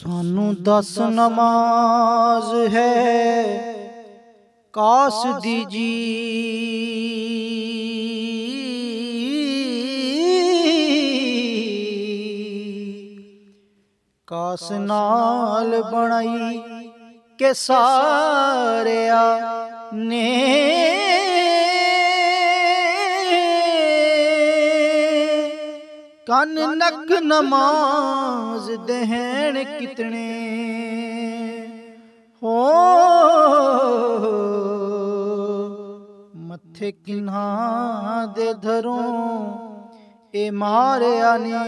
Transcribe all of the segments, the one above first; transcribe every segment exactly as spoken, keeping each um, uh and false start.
सानू दस नमाज है कास दी जी, कास नाल बनाई के सारिया ने कन नक नमाज दहन कितने हो मथे किन्हा दे धरों ए मारिया ने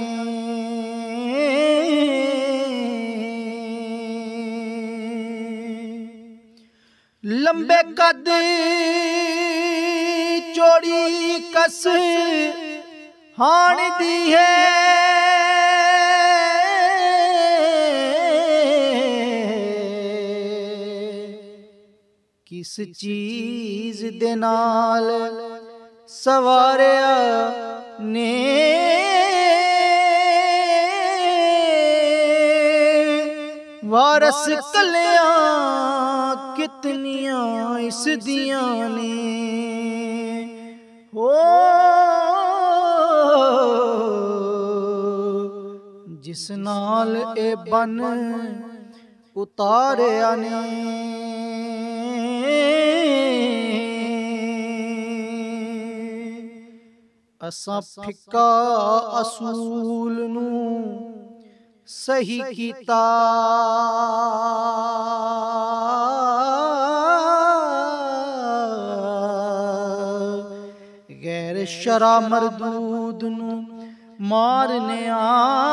लंबे कद चौड़ी कस हाण दी है किस चीज दे नाल सवारिया ने वारस कलियां कितनियां इस दियां ने हो जिस नाल ए बन उतारिया ने असां फिक्का असूल नू सही कीता गैर शरा मरदूद नू मारने आ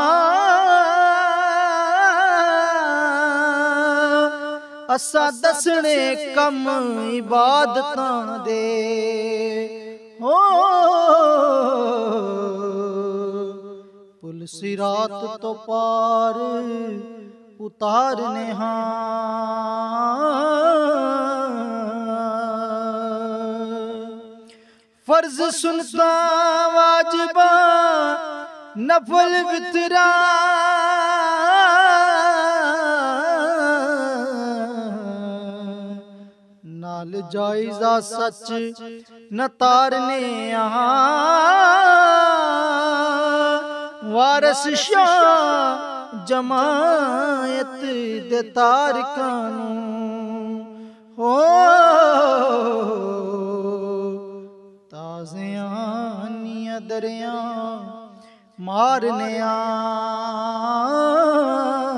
असा दसने कम इबादतां दे हो पुल सिरात तो पार उतारने हाँ फर्ज सुनता वाजिबा नफल वितरा नाल जायजा सच न तारने वारस शाह जमायत दे तारकानू हो ताज़ियां दरिया मारने आ